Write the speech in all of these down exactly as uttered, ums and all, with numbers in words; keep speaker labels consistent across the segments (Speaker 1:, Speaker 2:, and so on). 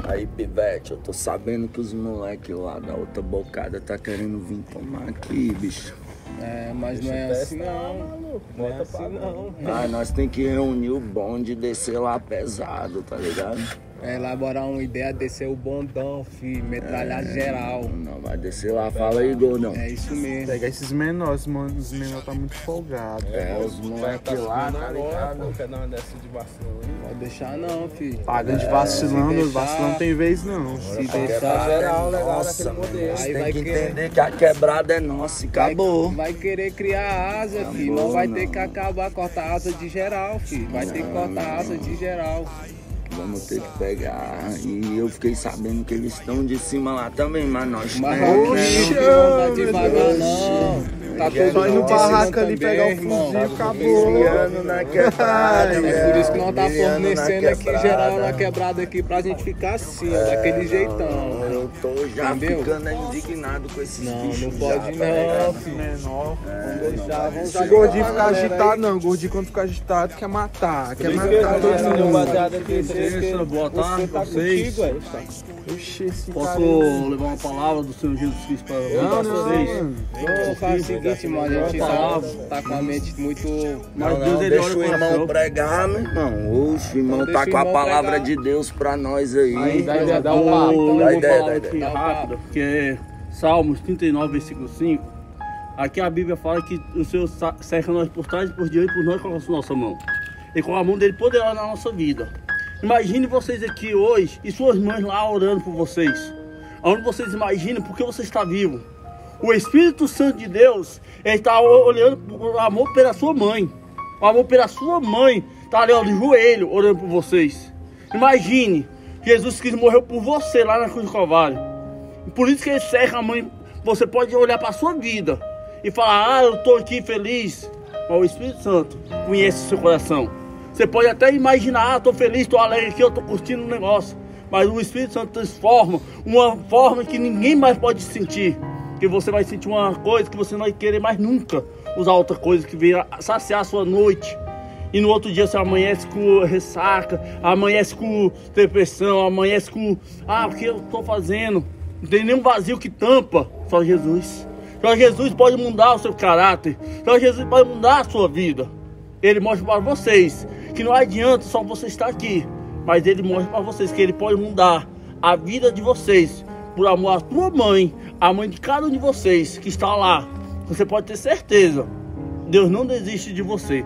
Speaker 1: Aí, Pivete, eu tô sabendo que os moleques lá da outra bocada tá querendo vir tomar aqui, bicho.
Speaker 2: É, mas não é assim não, maluco. Não é assim não.
Speaker 1: Ah, nós tem que reunir o bonde e descer lá pesado, tá ligado?
Speaker 2: É, elaborar uma ideia, descer o bondão, filho, metralhar
Speaker 1: É,
Speaker 2: geral.
Speaker 1: Não, vai descer lá, fala aí, gordão.
Speaker 2: É isso mesmo.
Speaker 3: Pegar esses menores, mano, os menores tá muito folgados.
Speaker 1: É, os moleques lá, tá ligado?
Speaker 4: Não quer dar uma dessa de vacilão aí?
Speaker 2: Pode deixar não, filho.
Speaker 3: Pagando de vacilando,
Speaker 2: se deixar-
Speaker 3: vacilão tem vez não.
Speaker 2: Se
Speaker 1: Pra
Speaker 2: deixar
Speaker 1: quebrar
Speaker 4: geral,
Speaker 1: é
Speaker 4: legal,
Speaker 1: nossa,
Speaker 4: naquele modelo.
Speaker 1: mano. Você
Speaker 2: Aí
Speaker 1: tem
Speaker 2: vai
Speaker 1: que
Speaker 2: querer-
Speaker 1: entender que a quebrada é nossa e acabou.
Speaker 2: Vai querer criar asa,
Speaker 1: Acabou,
Speaker 2: filho. Não vai ter
Speaker 1: não.
Speaker 2: que acabar, cortar a asa de geral, filho. Vai ter que cortar a asa de geral.
Speaker 1: Vamos ter que pegar. E eu fiquei sabendo que eles estão de cima lá também, mas nós
Speaker 2: Mas
Speaker 1: temos,
Speaker 2: não,
Speaker 1: né?
Speaker 2: não tá devagar não. Tá
Speaker 1: Só
Speaker 2: todo
Speaker 1: ir no
Speaker 2: mundo
Speaker 3: barraco
Speaker 2: ensinando
Speaker 3: ali,
Speaker 2: também,
Speaker 3: pegar o
Speaker 2: irmão.
Speaker 3: fuzil, acabou.
Speaker 1: Miliano na quebrada.
Speaker 2: É por isso que nós tá
Speaker 1: Miliano na
Speaker 2: fornecendo aqui
Speaker 1: quebrada.
Speaker 2: geral na quebrada aqui pra gente ficar assim, ó, daquele jeitão.
Speaker 1: Eu tô já
Speaker 2: Entendeu?
Speaker 1: ficando indignado com esses
Speaker 2: Não,
Speaker 1: bichos.
Speaker 2: não
Speaker 1: já,
Speaker 2: pode
Speaker 1: tá
Speaker 2: não,
Speaker 1: ligado?
Speaker 2: filho.
Speaker 3: Menor.
Speaker 2: Vamos deixar, vamos
Speaker 3: Se
Speaker 2: já
Speaker 3: o gordinho
Speaker 2: jogar
Speaker 3: ficar
Speaker 2: a galera
Speaker 3: agitado,
Speaker 2: aí.
Speaker 3: não. O gordinho quando ficar agitado quer matar. Quer
Speaker 4: Esqueça,
Speaker 3: matar todo
Speaker 4: meu
Speaker 3: mundo.
Speaker 4: baseado aqui.
Speaker 5: Licença, boa tarde
Speaker 4: Você tá
Speaker 5: a vocês.
Speaker 4: contigo, é?
Speaker 3: Oxi, esse
Speaker 5: Posso
Speaker 3: cara...
Speaker 5: levar uma palavra do Senhor Jesus Cristo para
Speaker 3: Não, não,
Speaker 5: vocês?
Speaker 3: mano.
Speaker 2: Ô, faz o seguinte, mano, a gente tá, tá com a mente muito...
Speaker 5: Mas
Speaker 1: Não,
Speaker 5: Deus,
Speaker 1: não,
Speaker 5: ele
Speaker 1: deixa
Speaker 5: olha
Speaker 1: o
Speaker 5: o
Speaker 1: irmão
Speaker 5: coração.
Speaker 1: pregar, meu irmão. Oxe, o irmão
Speaker 2: Deixa
Speaker 1: tá
Speaker 2: o
Speaker 1: com a
Speaker 2: irmão
Speaker 1: palavra
Speaker 2: pregar.
Speaker 1: de Deus pra nós aí.
Speaker 5: Aí,
Speaker 2: Dá ideia, dá
Speaker 5: eu
Speaker 2: um papo,
Speaker 5: vou
Speaker 2: então.
Speaker 5: ler
Speaker 1: Dá
Speaker 5: uma
Speaker 1: ideia,
Speaker 5: palavra
Speaker 1: dá
Speaker 5: aqui
Speaker 2: ideia.
Speaker 5: rápida, que é Salmos trinta e nove, versículo cinco. Aqui a Bíblia fala que o Senhor sa- cerca nós por trás e por diante, por nós coloca a nossa mão. E com a mão dele poderosa na nossa vida. Imagine vocês aqui hoje e suas mães lá orando por vocês. Onde vocês imaginam porque você está vivo. O Espírito Santo de Deus, ele está olhando por amor pela sua mãe. O amor pela sua mãe está ali ó, de joelho orando por vocês. Imagine, Jesus Cristo morreu por você lá na cruz do Calvário. E por isso que ele cerca a mãe. Você pode olhar para a sua vida e falar, ah, eu estou aqui feliz. Mas o Espírito Santo conhece o seu coração. Você pode até imaginar, ah, estou feliz, estou alegre aqui, eu estou curtindo o negócio. Mas o Espírito Santo transforma uma forma que ninguém mais pode sentir. Que você vai sentir uma coisa que você não vai querer mais nunca usar outra coisa que venha saciar a sua noite. E no outro dia você amanhece com ressaca, amanhece com depressão, amanhece com... Ah, o que eu estou fazendo? Não tem nenhum vazio que tampa. Só Jesus. Só Jesus pode mudar o seu caráter. Só Jesus pode mudar a sua vida. Ele mostra para vocês que não adianta só você estar aqui. Mas ele mostra para vocês que ele pode mudar a vida de vocês. Por amor à tua mãe, a mãe de cada um de vocês que está lá. Você pode ter certeza. Deus não desiste de você.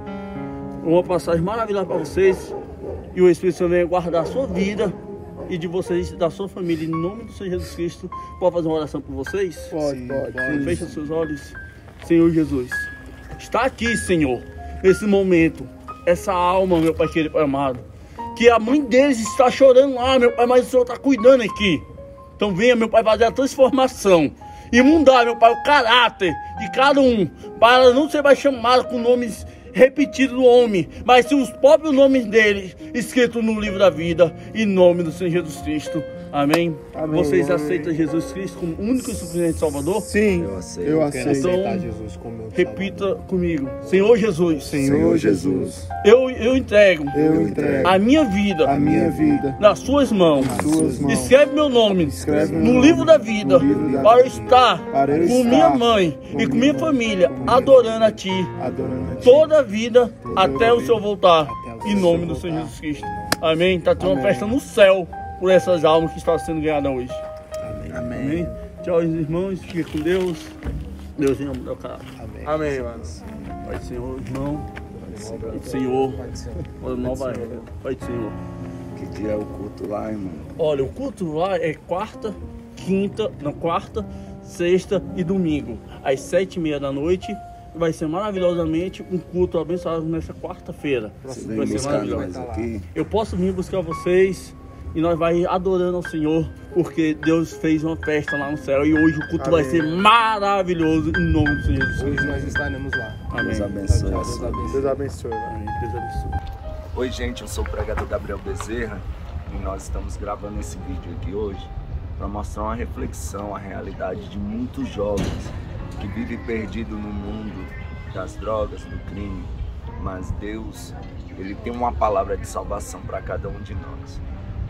Speaker 5: Uma passagem maravilhosa para vocês. E o Espírito Santo vem guardar a sua vida e de vocês, da sua família. Em nome do Senhor Jesus Cristo. Pode fazer uma oração por vocês?
Speaker 3: Pode,
Speaker 2: Sim,
Speaker 3: pode.
Speaker 2: pode.
Speaker 5: Feche os seus olhos. Senhor Jesus, está aqui, Senhor, nesse momento, essa alma, meu Pai querido, Pai amado, que a mãe deles está chorando lá, meu Pai, mas o Senhor está cuidando aqui. Então venha, meu Pai, fazer a transformação e mudar, meu Pai, o caráter de cada um, para não ser mais chamado com nomes repetidos do homem, mas sim os próprios nomes deles escritos no livro da vida, em nome do Senhor Jesus Cristo. Amém?
Speaker 3: Amém.
Speaker 5: Vocês
Speaker 3: Amém.
Speaker 5: aceitam Jesus Cristo como único e suficiente Salvador?
Speaker 3: Sim,
Speaker 1: Eu aceito.
Speaker 3: eu
Speaker 2: Quero
Speaker 3: aceito.
Speaker 2: aceitar Jesus como meu
Speaker 5: Repita comigo. Senhor Jesus,
Speaker 3: Senhor Jesus,
Speaker 5: eu, eu entrego
Speaker 3: eu entrego
Speaker 5: a minha vida
Speaker 3: a minha vida
Speaker 5: nas suas mãos.
Speaker 3: nas suas mãos.
Speaker 5: Escreve meu nome
Speaker 3: Escreve meu
Speaker 5: no
Speaker 3: nome
Speaker 5: livro da vida,
Speaker 3: no livro da
Speaker 5: para eu
Speaker 3: vida,
Speaker 5: estar
Speaker 3: para eu
Speaker 5: com
Speaker 3: estar
Speaker 5: minha mãe
Speaker 3: com
Speaker 5: e com minha
Speaker 3: minha
Speaker 5: família,
Speaker 3: com minha
Speaker 5: adorando a Ti
Speaker 3: adorando a Ti.
Speaker 5: toda a vida até o
Speaker 3: vida,
Speaker 5: Senhor voltar,
Speaker 2: até o
Speaker 5: em
Speaker 2: Senhor
Speaker 5: nome do
Speaker 2: voltar.
Speaker 5: Senhor Jesus Cristo. Amém? Está tendo uma
Speaker 3: Amém.
Speaker 5: festa no céu por essas almas que estão sendo ganhadas hoje.
Speaker 3: Amém.
Speaker 5: Amém? Tchau, irmãos. Fique com Deus. Deus em nome do cara.
Speaker 2: Amém.
Speaker 3: Amém, mano.
Speaker 5: Pai do Senhor, irmão. Pai do Senhor. Olha, nova era. Pai do Senhor.
Speaker 1: O que, que é o culto lá, irmão?
Speaker 5: Olha, o culto lá é quarta, quinta, não, quarta, sexta e domingo. Às sete e meia da noite. Vai ser maravilhosamente um culto abençoado nessa quarta-feira.
Speaker 1: Você
Speaker 5: Vai
Speaker 1: vem
Speaker 5: ser
Speaker 1: buscar
Speaker 5: maravilhoso.
Speaker 1: nós aqui?
Speaker 5: Eu posso vir buscar vocês e nós vai adorando ao Senhor, porque Deus fez uma festa lá no céu e hoje o culto vai
Speaker 3: Amém.
Speaker 5: ser maravilhoso em nome do Senhor Jesus.
Speaker 2: Hoje nós estaremos lá.
Speaker 5: Amém.
Speaker 1: Deus abençoe.
Speaker 2: Tchau, Deus abençoe.
Speaker 3: Deus abençoe, mano.
Speaker 5: Amém. Deus abençoe.
Speaker 1: Oi, gente, eu sou o pregador Gabriel Bezerra e nós estamos gravando esse vídeo aqui hoje para mostrar uma reflexão, a realidade de muitos jovens que vivem perdidos no mundo das drogas, do crime, mas Deus, Ele tem uma palavra de salvação para cada um de nós.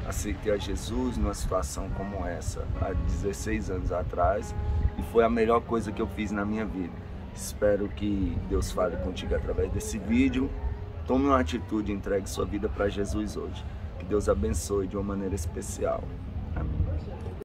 Speaker 1: aceitei a Jesus numa situação como essa, há dezesseis anos atrás, e foi a melhor coisa que eu fiz na minha vida. Espero que Deus fale contigo através desse vídeo. Tome uma atitude e entregue sua vida para Jesus hoje. Que Deus abençoe de uma maneira especial.